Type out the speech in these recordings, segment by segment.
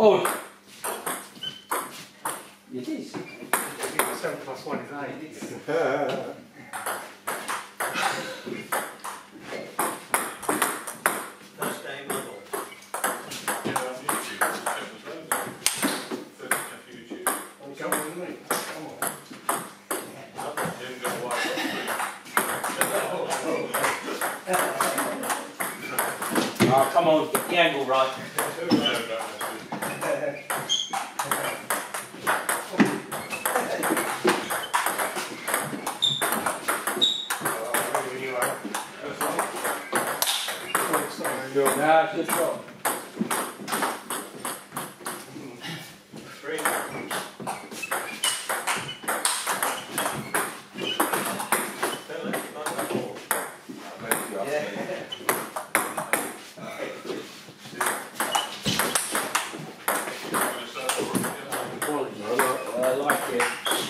Oh! It is. 7 plus 1 is 8. First day model. Yeah, on YouTube. YouTube. Come on with me. Come on. You haven't got a white Oh, come on, get the angle right. Nah, it's good shot. 3. I like it.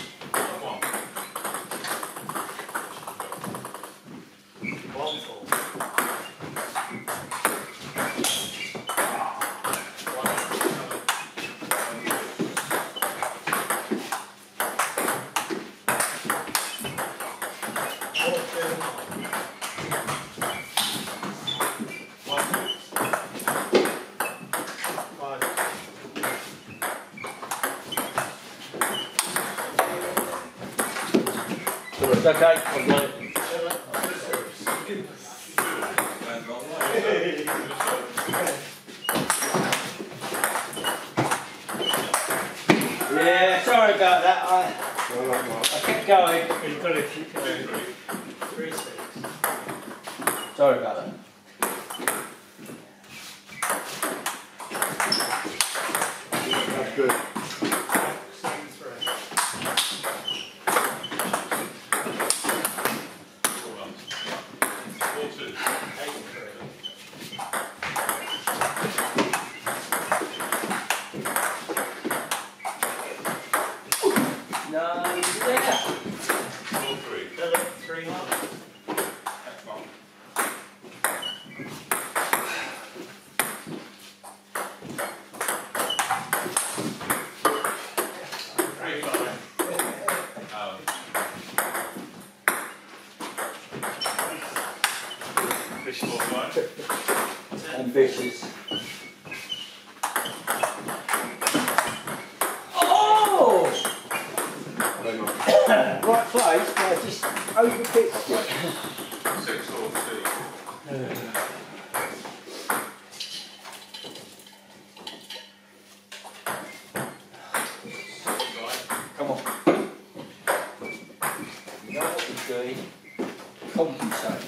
It's okay, I've got it. Yeah, sorry about that. I kept going. You've got to keep going. 3, 6. Sorry about that. That's good. 7, 3. No, it's there. 3, 1. Ambitious. Oh! Right place, but I just overpitched it. 6 or 2. Come on. You know what we're doing? Compensate.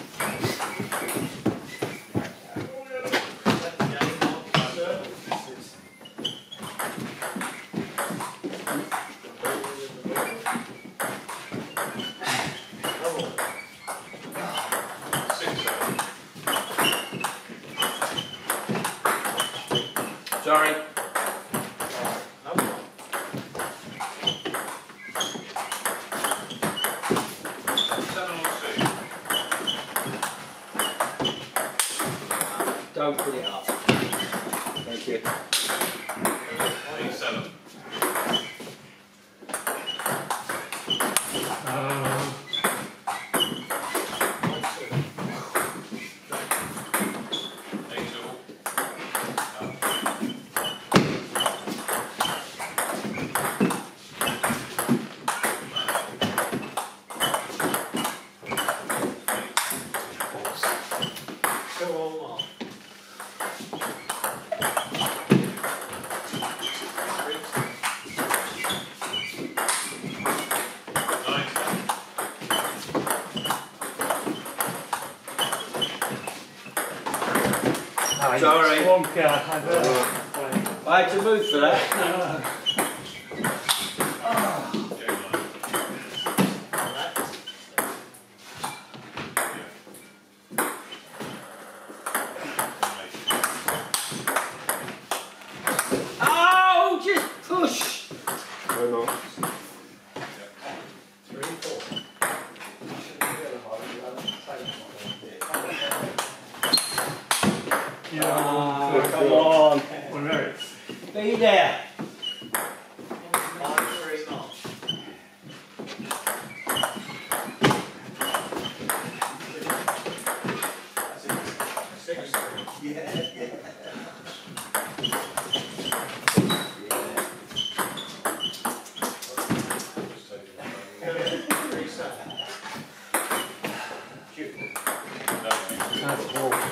Sorry. Don't put it up. Thank you. 7. Sorry. Wonka. I had to move for that. Oh, just push. Very nice. 3, 4. Yeah. Come on. Well, no, it's Be there. 5-3 mark. Six. Three seven. That's all.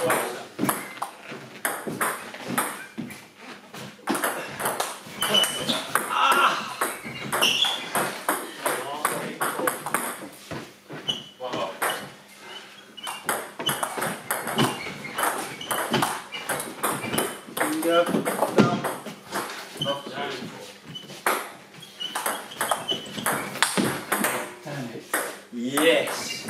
Finger. Thumb. Damn it. Yes.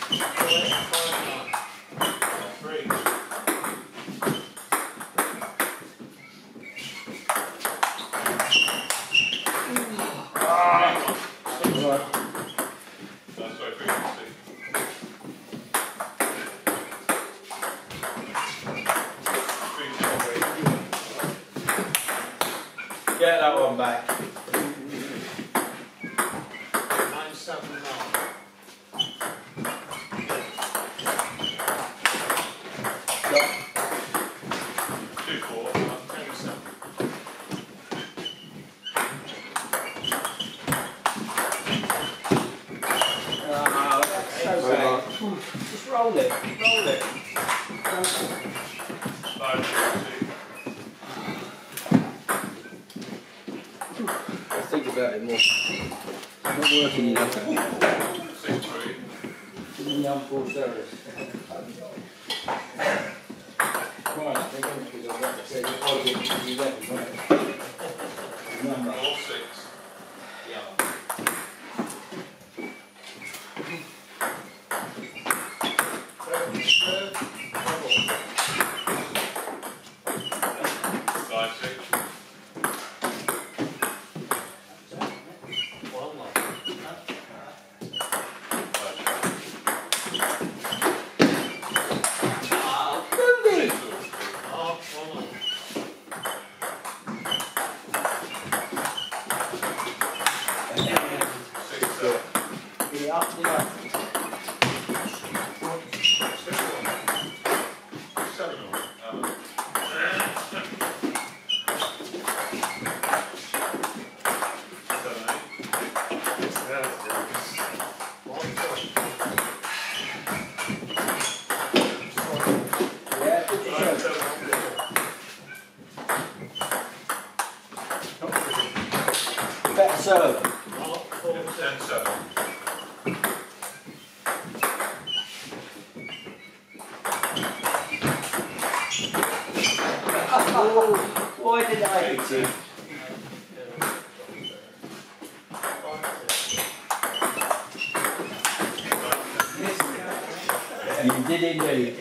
Get that one back. 9-7 mark. Ah, that's so bad. Just roll it. Roll it. Let's think about it more. It's not working enough. In the unforced errors. Right, I think I'm because I've got to say the positive 11, right? Number. Better serve. Oh, why did I hit you? You did indeed.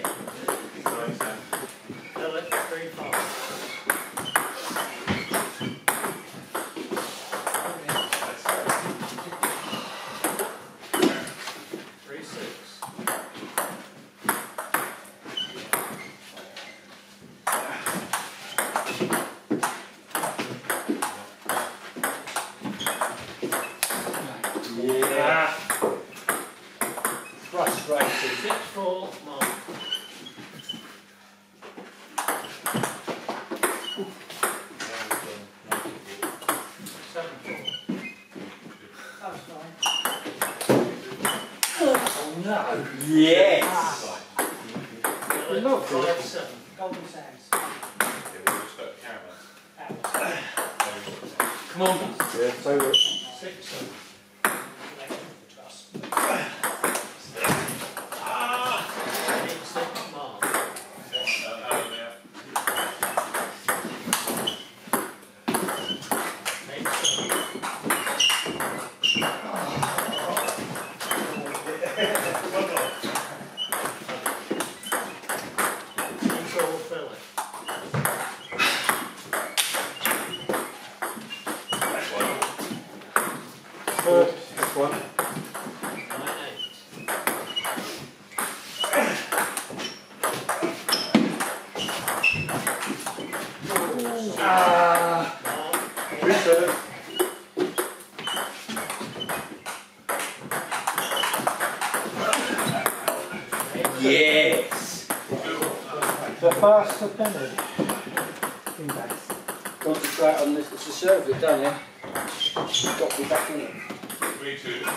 6-4 mark. Yes! Look, 5-7. Golden Sands. Come on. Yeah, so 6-7. this one. Ah! The first offender. Index. Concentrate on this. It's a serve it, don't you? Got to be back in it. 3-2.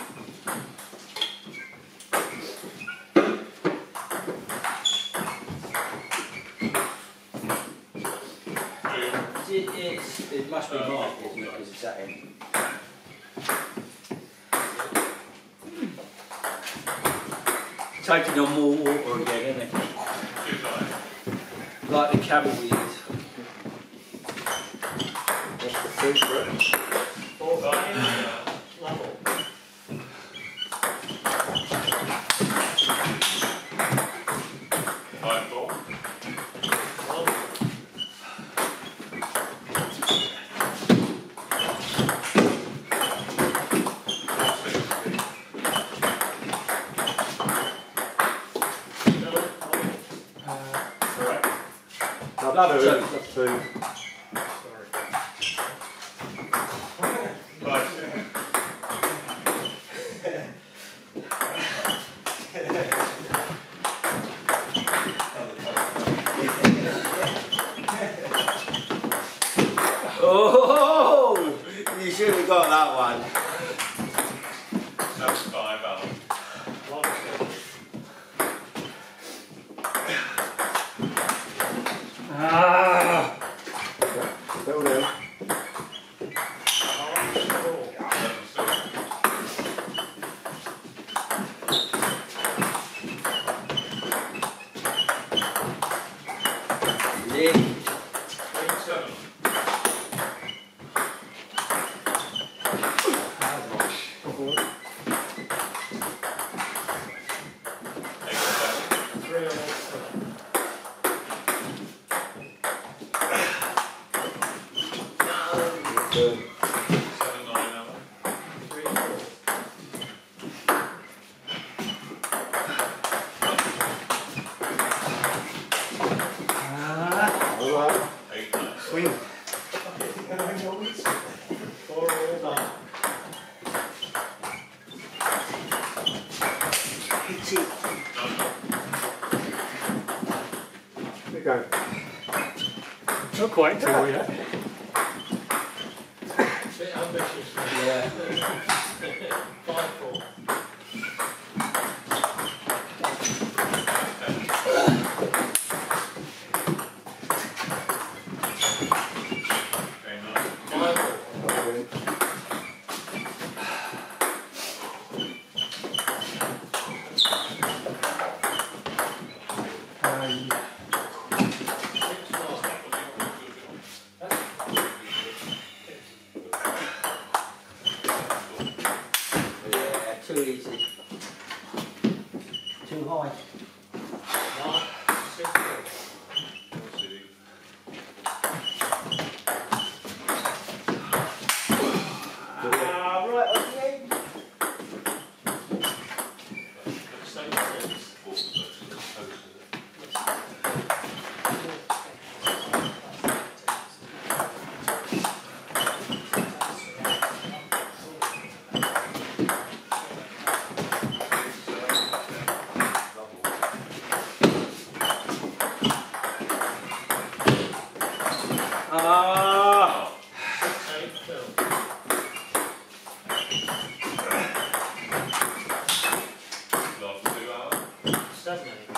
It must be marked, isn't it? Because it's that end. Taking on more water again, isn't it? Like the cavalry is. That's the secret. 4-5, level. That's two. Oh, you should have got that one. That's 5, Alan. Ah! Settle down. 11-6. Yeah. 3-7. Good. 7-9, Alan. All right. 8-9. Swing. 4 all done. Here you go. Not quite till yet. Bit ambitious. Yeah. 5-4. Okay, 9. 5-4. Yeah. 6-4. Yeah, too easy. Too high. 6-4. City. Ah, right on the end. 7-6. Ah. 6-8, Phil. Last 2, Alan. 7-8.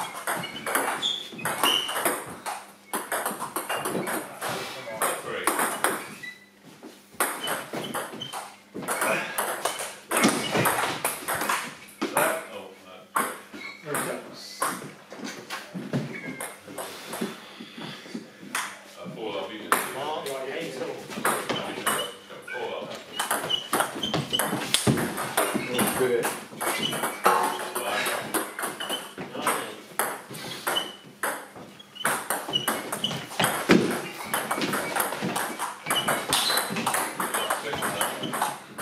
Three. Oh, no. 4 love, you just Mark, 8 all. 4 love. Let's do it. 5. 9-8. Last 6, Alan.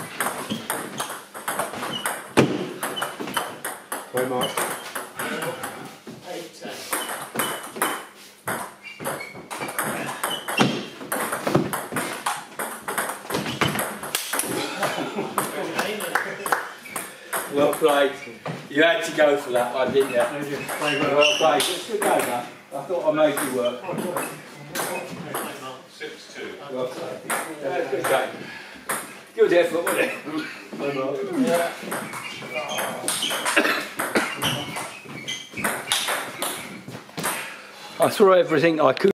Play Mark. 8-10. Well played. You had to go for that one, didn't you? Play well. Well played. It's a good go, mate. I thought I made you work. 6-2. Well, yeah, good game. Good effort, wasn't it? Yeah. I threw everything I could.